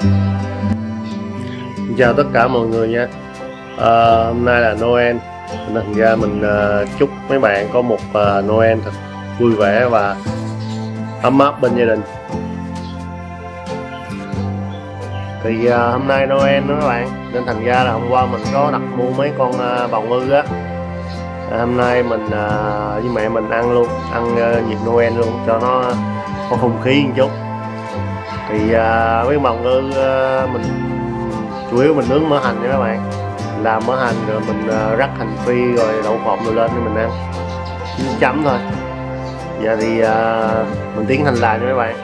Chào tất cả mọi người nha. Hôm nay là Noel, thành ra mình chúc mấy bạn có một Noel thật vui vẻ và ấm áp bên gia đình. Thì hôm nay Noel đó các bạn, nên thành ra là hôm qua mình có đặt mua mấy con bào ngư á. Hôm nay mình với mẹ mình ăn luôn, ăn dịp Noel luôn cho nó có không khí một chút. Thì mấy bào ngư mình chủ yếu mình nướng mỡ hành nha các bạn, làm mỡ hành rồi mình rắc hành phi rồi đậu phộng rồi lên để mình ăn chấm thôi. Giờ thì mình tiến hành làm nha các bạn.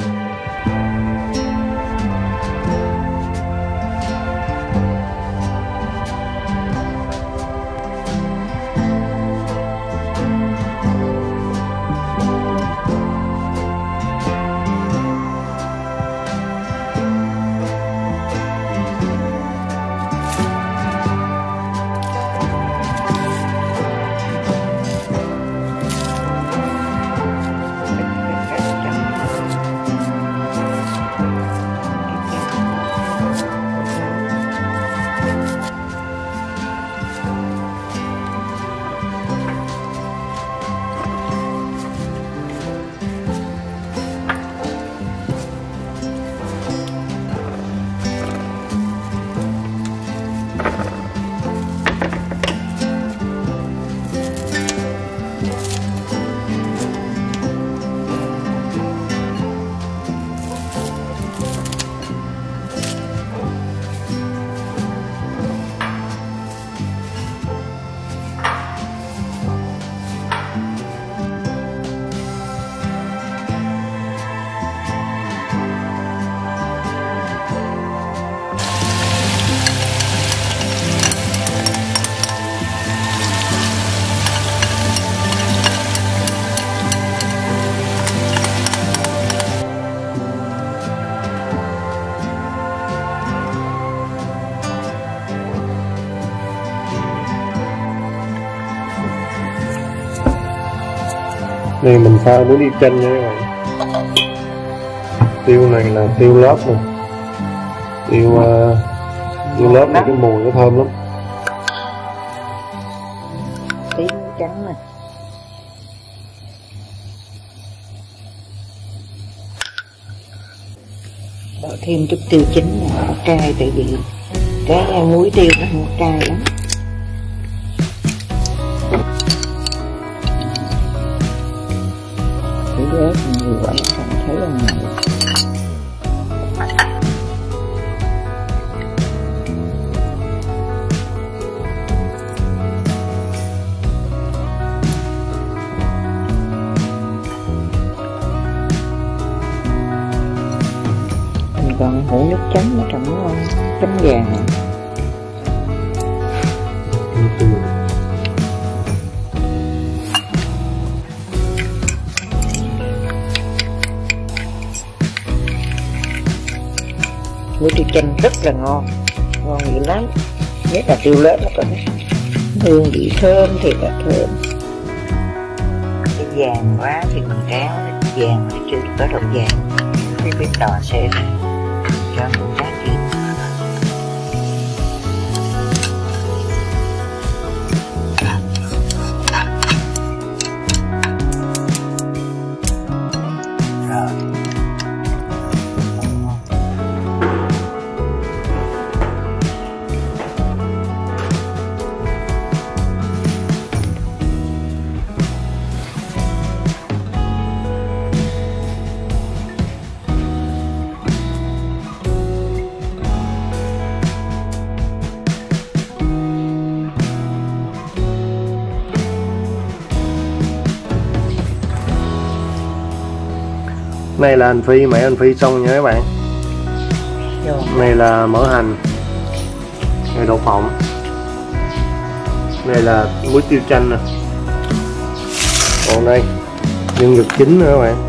Đây mình pha muối đi chanh nha các bạn. Tiêu này là tiêu lớp nè, tiêu lớp này cái mùi nó thơm lắm. Tí trắng nè, bỏ thêm chút tiêu chín nè, cay tại vì cái muối tiêu nó không cay lắm. Ớt nhiều vậy không thấy là ngại. Mình còn hủ nước chấm nó trồng ngon, chấm gà này. Muối tiêu chanh rất là ngon dữ lắm, nhất là tiêu lớp nó có hương vị thơm thì là thơm. Cái vàng quá thì mình kéo vàng mà chưa có độ vàng, cái bếp đỏ sẽ cho mình giá trị. Này là hành phi, mẹ hành phi xong nha các bạn. Này là mỡ hành, này đậu phộng, này là muối tiêu chanh nè. Còn đây nhân vật chính nữa các bạn.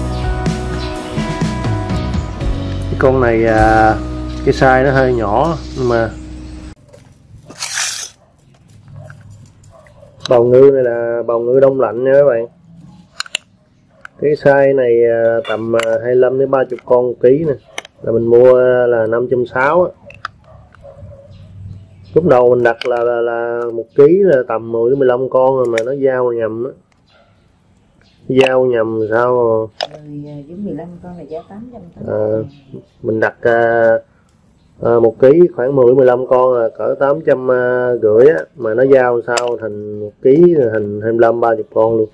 Cái con này cái size nó hơi nhỏ nhưng mà bào ngư này là bào ngư đông lạnh nha các bạn. Cái size này tầm 25 đến 30 con 1 kg nè. là mình mua là 560 á. Lúc đầu mình đặt là 1 ký là tầm 10 đến 15 con rồi mà nó giao nhầm á. Giao nhầm sao mà 10 với 15 con là giá 880. mình đặt 1 ký khoảng 10 đến 15 con là cỡ 850 á, mà nó giao sao thành 1 ký thành 25-30 con luôn.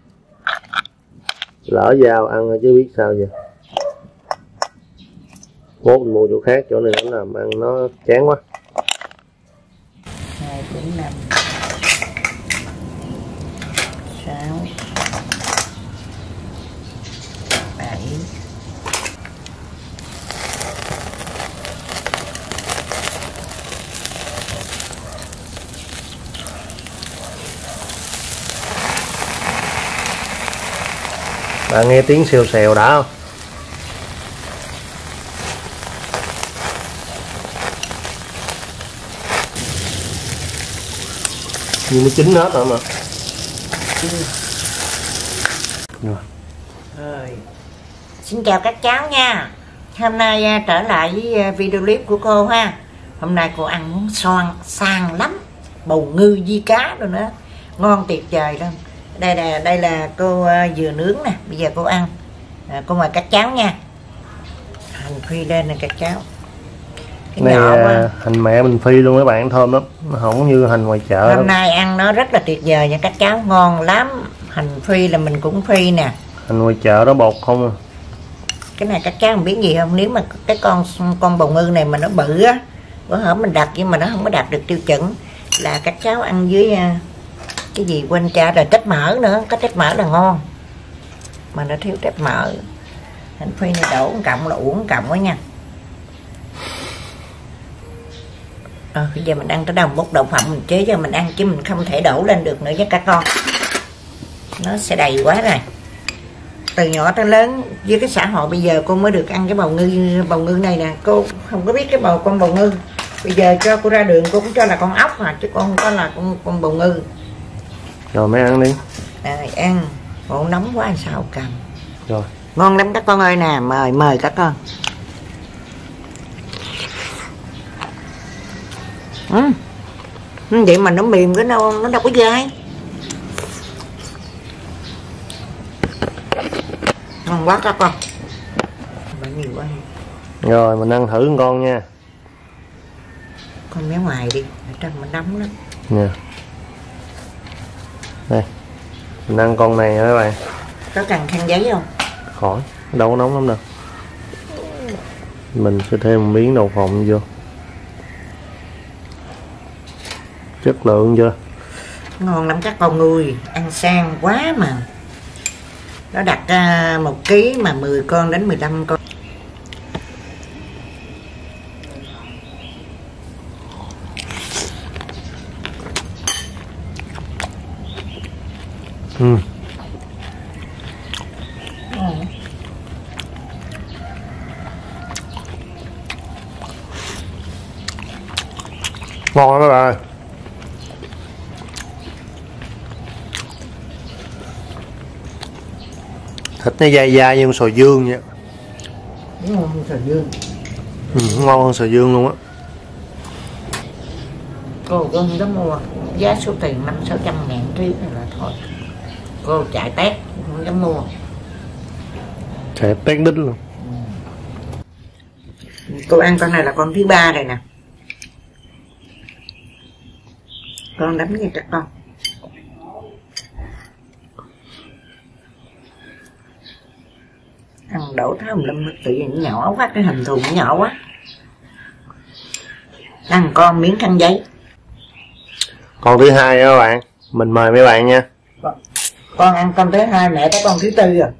Lỡ giao ăn chứ biết sao giờ. Mốt mình mua chỗ khác, chỗ này nó làm ăn nó chán quá. 2, 4, 5, 6, 7. Bạn nghe tiếng xèo xèo đã không? Nhưng nó chín hết rồi mà. Rồi. Xin chào các cháu nha. Hôm nay trở lại với video clip của cô ha. Hôm nay cô ăn món sang lắm, bầu ngư với cá rồi nữa, ngon tuyệt vời luôn. Đây là cô vừa nướng nè, bây giờ cô ăn. Cô mời các cháu nha. Hành phi lên nè các cháu. Cái này nhỏ quá. hành mẹ mình phi luôn các bạn, thơm lắm, không như hành ngoài chợ. Hôm nay ăn nó rất là tuyệt vời nha các cháu, ngon lắm. Hành phi là mình cũng phi nè. Hành ngoài chợ đó bột không à. Cái này các cháu không biết gì không, nếu mà cái con bầu ngư này mà nó bự á, bữa hổm mình đặt nhưng mà nó không có đạt được tiêu chuẩn là các cháu ăn với cái gì quên cha rồi, tép mỡ nữa. Có tép mỡ là ngon mà nó thiếu tép mỡ. Hành phi này đổ 1 cộng là uống 1 cộng quá nha. Bây giờ mình ăn tới đâu bốc đậu phộng mình chế cho mình ăn, chứ mình không thể đổ lên được nữa với các con, nó sẽ đầy quá rồi. Từ nhỏ tới lớn với cái xã hội bây giờ cô mới được ăn cái bầu ngư này nè. Cô không có biết cái con bầu ngư, bây giờ cho cô ra đường cô cũng cho là con ốc mà, chứ con không có là con bầu ngư. Rồi mới ăn đi. Rồi ăn, bộ nóng quá làm sao cầm. Rồi Ngon lắm các con ơi nè, mời các con. Vậy mà nó mềm cái nó đâu có dai. Ngon quá các con. Nhiều quá. rồi mình ăn thử một con nha. Con bé ngoài đi, ở trong nó nóng lắm Nè, đây mình ăn con này các bạn. Có cần khăn giấy không? Khỏi, đâu có nóng lắm đâu. Mình sẽ thêm một miếng đậu phộng vô. Chất lượng chưa? Ngon lắm các con ơi, ăn sang quá mà. Nó đặt 1 ký mà 10 con đến 15 con. Ngon lắm các bạn ơi. Thịt nó dai dai như con sò dương vậy. Ngon hơn sò dương. Ngon hơn sò dương luôn á. Cô không dám mua, giá số tiền 500-600 ngàn ký là thôi. Cô chạy tét, không dám mua. Chạy tét đít luôn. Cô ăn con này là con thứ 3 rồi nè. Con đánh nha các con. Ăn đổ thơm lum tự nhiên nhỏ quá, cái hình thù nhỏ quá. Ăn con miếng khăn giấy. Con thứ 2 các bạn, mình mời mấy bạn nha. Con ăn con thứ 2, mẹ tới con thứ 4 rồi.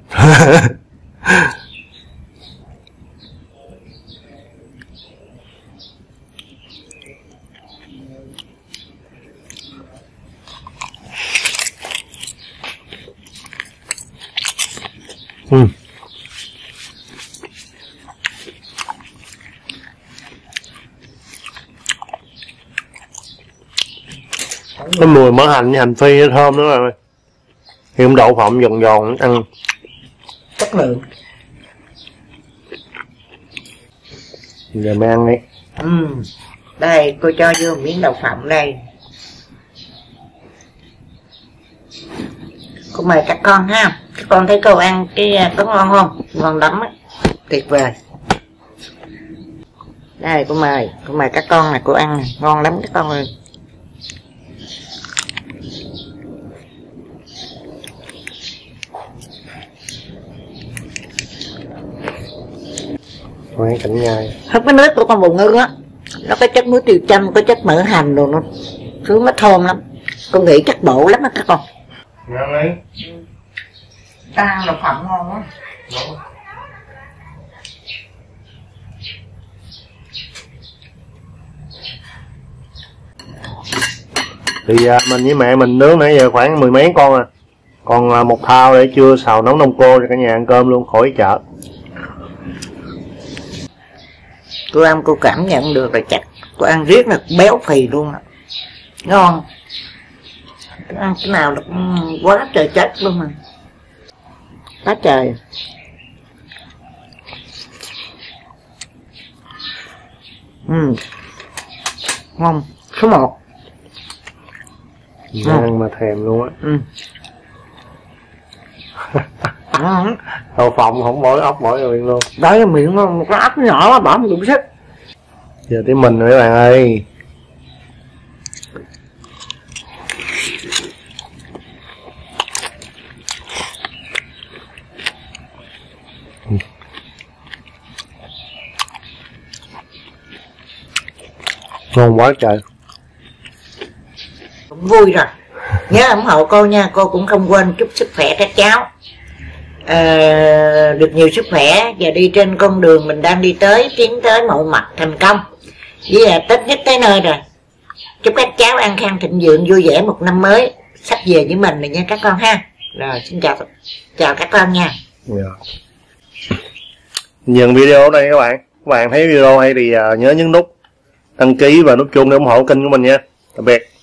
Cái mùi mỡ hành với hành phi nó thơm nữa rồi. Thêm đậu phộng giòn giòn ăn chất lượng. Giờ mới ăn đi. Đây cô cho vô miếng đậu phộng đây. Cô mời các con ha. Các con thấy cô ăn cái có ngon không? Ngon lắm á, tuyệt vời. Đây cô mời các con là cô ăn này. Ngon lắm các con ơi. Quán cảnh nhai. Hấp cái nước của con bồ ngư á, nó có chất muối tiêu chanh, có chất mỡ hành đồ, nó thứ nó thơm lắm. Con nghĩ chắc bổ lắm á các con. Ngon đấy. Ta đậu phộng ngon quá. Thì mình với mẹ mình nướng nãy giờ khoảng 10 mấy con à. Còn một thao để chưa xào nấu nông cô cho cả nhà ăn cơm luôn, khỏi chợ. Cô ăn cô cảm nhận được là chắc cô ăn riết là béo phì luôn á. Ngon. Ăn cái nào là quá trời chất luôn mà. Quá trời. Ngon. Số 1. Ăn mà thèm luôn á. Đậu phộng không mỗi ốc mỗi miệng luôn. Đó là miệng một cái ốc nhỏ quá bỏ một đủ sức. Giờ tới mình rồi các bạn ơi. Ngon quá trời. Cũng vui rồi. Nhớ ủng hộ cô nha. Cô cũng không quên chúc sức khỏe các cháu, được nhiều sức khỏe và đi trên con đường mình đang đi tới, tiến tới mọi mặt thành công. Với Tết nhất tới nơi rồi. Chúc các cháu an khang thịnh vượng, vui vẻ một năm mới sắp về với mình rồi nha các con ha. Rồi xin chào các con nha. Dừng video đây các bạn thấy video hay thì nhớ nhấn nút đăng ký và nút chuông để ủng hộ kênh của mình nha. Tạm biệt.